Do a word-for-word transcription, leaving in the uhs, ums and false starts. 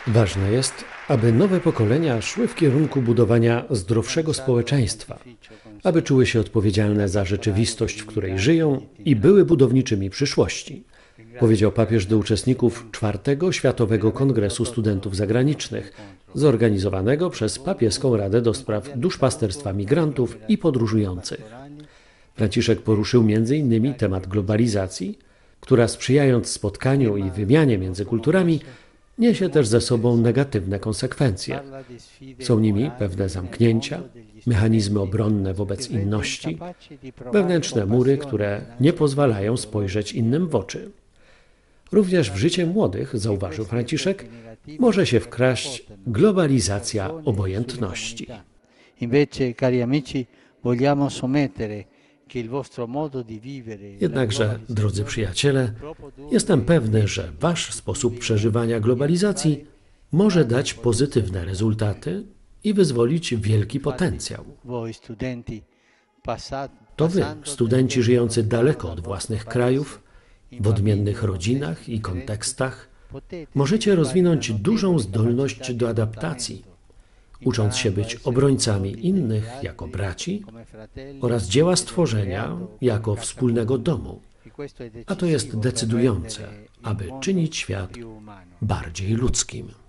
Ważne jest, aby nowe pokolenia szły w kierunku budowania zdrowszego społeczeństwa, aby czuły się odpowiedzialne za rzeczywistość, w której żyją i były budowniczymi przyszłości, powiedział papież do uczestników czwartego Światowego Kongresu Studentów Zagranicznych, zorganizowanego przez Papieską Radę do Spraw Duszpasterstwa Migrantów i Podróżujących. Franciszek poruszył między innymi temat globalizacji, która sprzyjając spotkaniu i wymianie między kulturami, niesie też ze sobą negatywne konsekwencje. Są nimi pewne zamknięcia, mechanizmy obronne wobec inności, wewnętrzne mury, które nie pozwalają spojrzeć innym w oczy. Również w życie młodych, zauważył Franciszek, może się wkraść globalizacja obojętności. Jednakże, drodzy przyjaciele, jestem pewny, że wasz sposób przeżywania globalizacji może dać pozytywne rezultaty i wyzwolić wielki potencjał. To wy, studenci żyjący daleko od własnych krajów, w odmiennych rodzinach i kontekstach, możecie rozwinąć dużą zdolność do adaptacji, ucząc się być obrońcami innych jako braci oraz dzieła stworzenia jako wspólnego domu. A to jest decydujące, aby czynić świat bardziej ludzkim.